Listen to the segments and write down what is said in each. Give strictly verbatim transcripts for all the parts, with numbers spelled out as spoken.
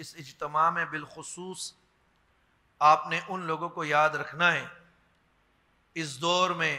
اس اجتماع میں بالخصوص آپ نے ان لوگوں کو یاد رکھنا ہے اس دور میں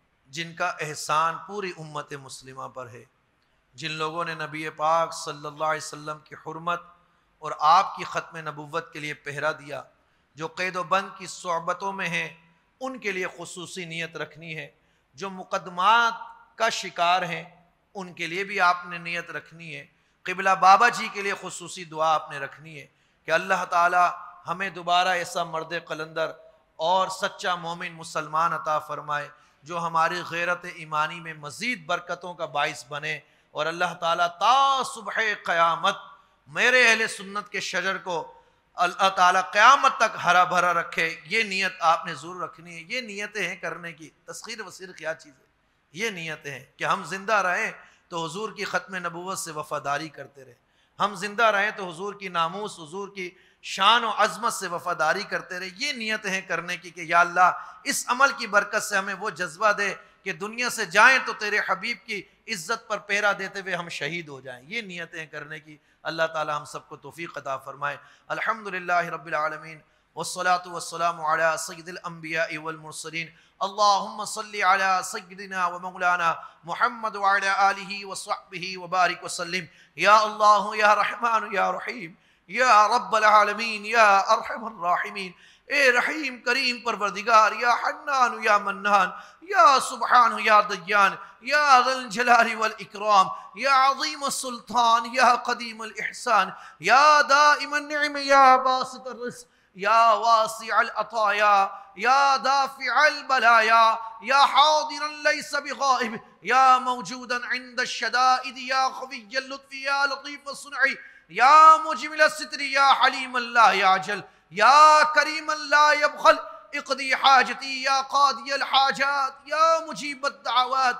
جن کا احسان پوری امت مسلمہ پر ہے، جن لوگوں نے نبی پاک صلی اللہ علیہ وسلم کی حرمت اور آپ کی ختم نبوت کے لیے پہرا دیا، جو قید و بند کی صحبتوں میں ہیں ان کے لیے خصوصی نیت رکھنی ہے، جو مقدمات کا شکار ہیں ان کے لیے بھی آپ نے نیت رکھنی ہے، قبلہ بابا جی کے لیے خصوصی دعا آپ نے رکھنی ہے کہ اللہ تعالی ہمیں دوبارہ ایسا مرد قلندر اور سچا مومن مسلمان عطا فرمائے جو ہماری غیرت ایمانی میں مزید برکتوں کا باعث بنے، اور اللہ تعالیٰ تا صبح قیامت میرے اہل سنت کے شجر کو اللہ تعالیٰ قیامت تک ہرا بھرا رکھے۔ یہ نیت آپ نے ضرور رکھنی ہے۔ یہ نیتیں ہیں کرنے کی، تسخیر وسیر کیا چیز ہے، یہ نیتیں ہیں کہ ہم زندہ رہیں تو حضور کی ختم نبوت سے وفاداری کرتے رہیں، ہم زندہ رہیں تو حضور کی ناموس، حضور کی شان و عظمت سے وفاداری کرتے رہے۔ یہ نیتیں ہیں کرنے کی کہ یا اللہ اس عمل کی برکت سے ہمیں وہ جذبہ دے کہ دنیا سے جائیں تو تیرے حبیب کی عزت پر پہرا دیتے ہوئے ہم شہید ہو جائیں۔ یہ نیتیں کرنے کی اللہ تعالی ہم سب کو توفیق عطا فرمائے۔ الحمدللہ رب العالمین والصلاة والسلام علی سید الانبیاء والمرسلین، اللہم صلی علی سیدنا و مولانا محمد وعلی آلہ وصحبہ وبارک وسلم۔ یا اللہ یا رحمان یا رحیم یا رب العالمین یا ارحم الراحمین، اے رحیم کریم پروردگار، یا حنان یا منان، یا سبحان یا دیان، یا ذی الجلال والاکرام، یا عظیم السلطان، یا قدیم الاحسان، یا دائم النعم، یا باسط الرزق، یا واسع العطایا، یا دافع البلایا، یا حاضرا لیس بغائب، یا موجودا عند الشدائد، یا خفی اللطف، یا لطیف الصنع، یا مجمل الستر، یا حلیم لا یعجل، یا کریم لا یبخل، اقضی حاجتی یا قاضی الحاجات، یا مجیب الدعوات،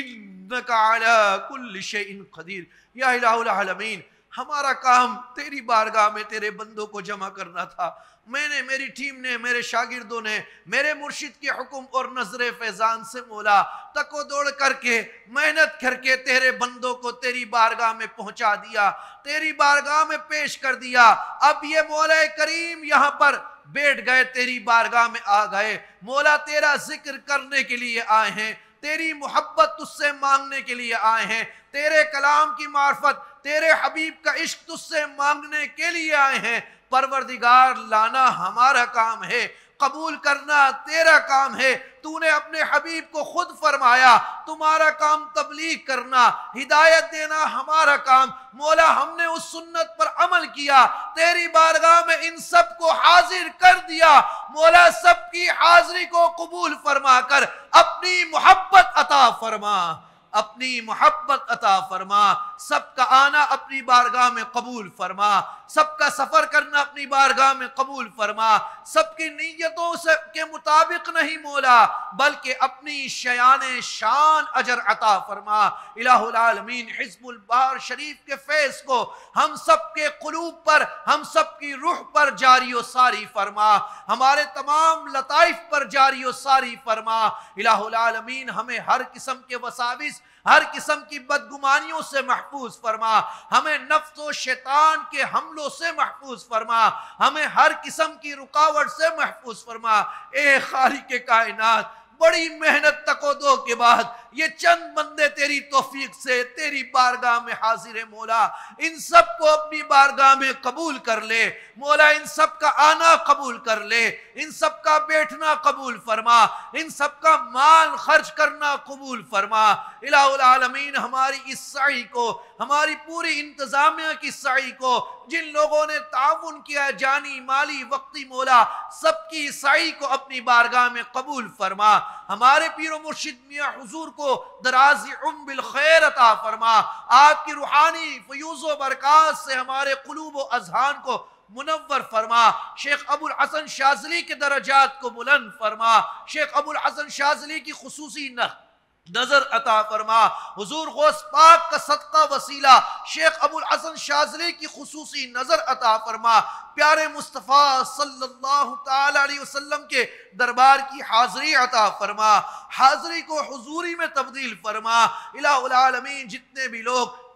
انک علی کل شیء قدیر۔ یا الہ العالمین، ہمارا کام تیری بارگاہ میں تیرے بندوں کو جمع کرنا تھا۔ میں نے، میری ٹیم نے، میرے شاگردوں نے میرے مرشد کے حکم اور نظر فیضان سے مولا تک و دوڑ کر کے محنت کر کے تیرے بندوں کو تیری بارگاہ میں پہنچا دیا، تیری بارگاہ میں پیش کر دیا۔ اب یہ مولا کریم یہاں پر بیٹھ گئے، تیری بارگاہ میں آ گئے، مولا تیرا ذکر کرنے کے لیے آئے ہیں، تیری محبت تجھ سے مانگنے کے لیے آئے ہیں، تیرے کلام کی معرفت، تیرے حبیب کا عشق تجھ سے مانگنے کے لیے آئے ہیں۔ پروردگار، لانا ہمارا کام ہے، قبول کرنا تیرا کام ہے۔ تو نے اپنے حبیب کو خود فرمایا تمہارا کام تبلیغ کرنا، ہدایت دینا ہمارا کام۔ مولا ہم نے اس سنت پر عمل کیا، تیری بارگاہ میں ان سب کو حاضر کر دیا۔ مولا سب کی حاضری کو قبول فرما کر اپنی محبت عطا فرما، اپنی محبت عطا فرما، سب کا آنا اپنی بارگاہ میں قبول فرما، سب کا سفر کرنا اپنی بارگاہ میں قبول فرما، سب کی نیتوں سے کے مطابق نہیں مولا بلکہ اپنی شیان شان اجر عطا فرما۔ الہ العالمین، حزب البار شریف کے فیض کو ہم سب کے قلوب پر، ہم سب کی روح پر جاری و ساری فرما، ہمارے تمام لطائف پر جاری و ساری فرما۔ الہ العالمین، ہمیں ہر قسم کے وساوس، ہر قسم کی بدگمانیوں سے محفوظ فرما، ہمیں نفس و شیطان کے حملوں سے محفوظ فرما، ہمیں ہر قسم کی رکاوٹ سے محفوظ فرما۔ اے خالق کائنات، بڑی محنت تک و دو کے بعد یہ چند بندے تیری توفیق سے تیری بارگاہ میں حاضر ہیں مولا، ان سب کو اپنی بارگاہ میں قبول کر لے مولا، ان سب کا آنا قبول کر لے، ان سب کا بیٹھنا قبول فرما، ان سب کا مال خرچ کرنا قبول فرما۔ الہ العالمین، ہماری اس سعی کو، ہماری پوری انتظامیہ کی سعی کو، جن لوگوں نے تعاون کیا جانی مالی وقتی مولا، سب کی سعی کو اپنی بارگاہ میں قبول فرما۔ ہمارے پیر و مرشد میاں حضور کو دراز عمر بالخیر عطا فرما، آپ کی روحانی فیوز و برکات سے ہمارے قلوب و اذہان کو منور فرما۔ شیخ ابو الحسن شازلی کے درجات کو بلند فرما، شیخ ابو الحسن شازلی کی خصوصی نظر عطا فرما۔ حضور غوث پاک کا صدقہ وسیلہ شیخ ابو الحسن شازلی کی خصوصی نظر عطا فرما۔ پیارے مصطفیٰ صلی اللہ تعالی علیہ وسلم کے دربار کی حاضری عطا فرما، حاضری کو حضوری میں تبدیل فرما۔ الہ العالمین، جتنے بھی لوگ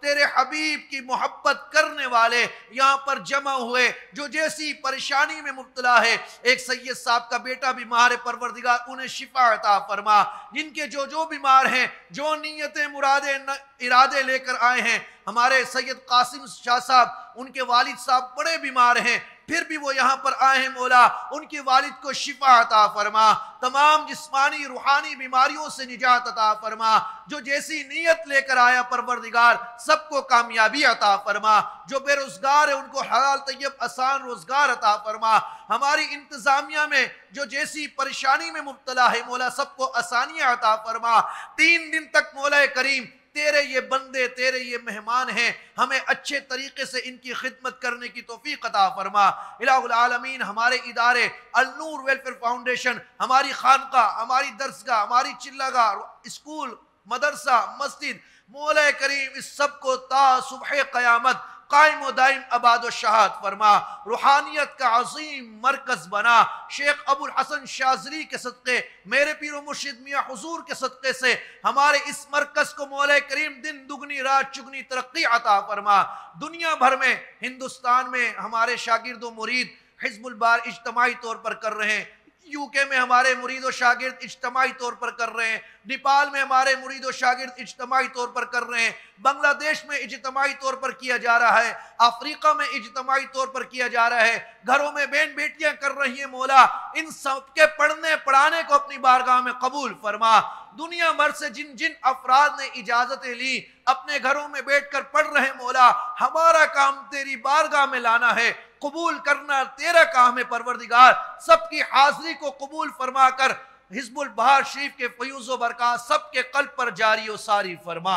تیرے حبیب کی محبت کرنے والے یہاں پر جمع ہوئے، جو جیسی پریشانی میں مبتلا ہے، ایک سید صاحب کا بیٹا بیمار ہے، پروردگار انہیں شفا عطا فرما، جن کے جو جو بیمار ہیں، جو نیتیں مرادیں ارادے لے کر آئے ہیں، ہمارے سید قاسم شاہ صاحب، ان کے والد صاحب بڑے بیمار ہیں، پھر بھی وہ یہاں پر آئے ہیں، مولا ان کے والد کو شفا عطا فرما، تمام جسمانی روحانی بیماریوں سے نجات عطا فرما، جو جیسی نیت لے کر آیا پروردگار سب کو کامیابی عطا فرما، جو بے روزگار ہے ان کو حلال طیب آسان روزگار عطا فرما، ہماری انتظامیہ میں جو جیسی پریشانی میں مبتلا ہے مولا سب کو آسانیاں عطا فرما، تین دن تک مولا کریم تیرے یہ بندے تیرے یہ مہمان ہیں، ہمیں اچھے طریقے سے ان کی خدمت کرنے کی توفیق عطا فرما۔ الہ العالمین ہمارے ادارے النور ویلفیئر فاؤنڈیشن، ہماری خانقاہ، ہماری درسگاہ، ہماری چلگاہ، اسکول، مدرسہ، مسجد، مولا کریم اس سب کو تا صبح قیامت قائم و دائم آباد و شہاد فرما، روحانیت کا عظیم مرکز بنا، شیخ ابو الحسن شازلی کے صدقے، میرے پیر و مرشد میاں حضور کے صدقے سے ہمارے اس مرکز کو مولا کریم دن دگنی رات چگنی ترقی عطا فرما، دنیا بھر میں، ہندوستان میں ہمارے شاگرد و مرید حزب البار اجتماعی طور پر کر رہے ہیں، یو کے میں ہمارے مرید و شاگرد اجتماعی طور پر کر رہے ہیں، نیپال میں ہمارے مرید و شاگرد اجتماعی طور پر کر رہے ہیں، بنگلہ دیش میں اجتماعی طور پر کیا جا رہا ہے، افریقہ میں اجتماعی طور پر کیا جا رہا ہے، گھروں میں بہن بیٹیاں کر رہی ہیں، مولا ان سب کے پڑھنے پڑھانے کو اپنی بارگاہ میں قبول فرما، دنیا بھر سے جن جن افراد نے اجازتیں لی اپنے گھروں میں بیٹھ کر پڑھ رہے مولا، ہمارا کام تیری بارگاہ میں لانا ہے، قبول کرنا تیرا کام ہے پروردگار، سب کی حاضری کو قبول فرما کر حزب البہار شریف کے فیوز و برکات سب کے قلب پر جاری و ساری فرما،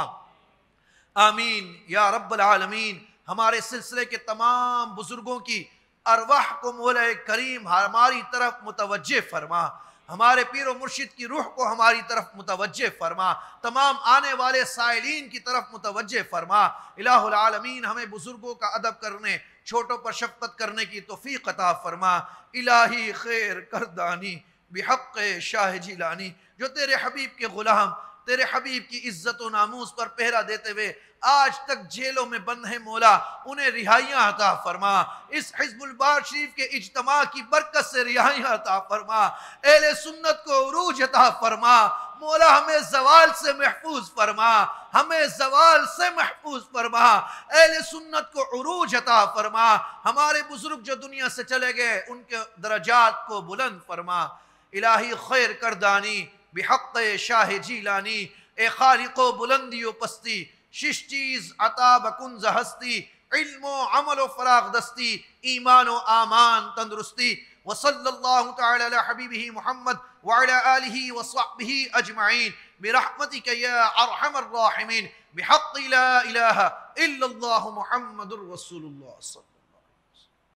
آمین یا رب العالمین۔ ہمارے سلسلے کے تمام بزرگوں کی ارواح کو مولا کریم ہماری طرف متوجہ فرما، ہمارے پیر و مرشد کی روح کو ہماری طرف متوجہ فرما، تمام آنے والے سائلین کی طرف متوجہ فرما، الہ العالمین ہمیں بزرگوں کا ادب کرنے، چھوٹوں پر شفقت کرنے کی توفیق عطا فرما، الہی خیر کردانی بحق شاہ جیلانی، جو تیرے حبیب کے غلام، تیرے حبیب کی عزت و ناموس پر پہرا دیتے ہوئے آج تک جیلوں میں بند ہیں مولا، انہیں رہائیاں عطا فرما، اس حزب البار شریف کے اجتماع کی برکت سے رہائیاں عطا فرما، اہل سنت کو عروج عطا فرما، مولا ہمیں زوال سے محفوظ فرما، ہمیں زوال سے محفوظ فرما، اہل سنت کو عروج عطا فرما، ہمارے بزرگ جو دنیا سے چلے گئے ان کے درجات کو بلند فرما، الہی خیر کردانی بحق شاہ جیلانی، اے خالق و بلندی و پستی، شش چیز عطا بکن ز ہستی، علم و عمل و فراغ دستی، ایمان و آمان تندرستی، وصلی اللہ تعالی علی حبیبہ محمد وعلی آلہ وصحبہ اجمعین برحمتک یا ارحم الراحمین بحق لا الہ الا اللہ محمد الرسول اللہ صلی اللہ علیہ وسلم۔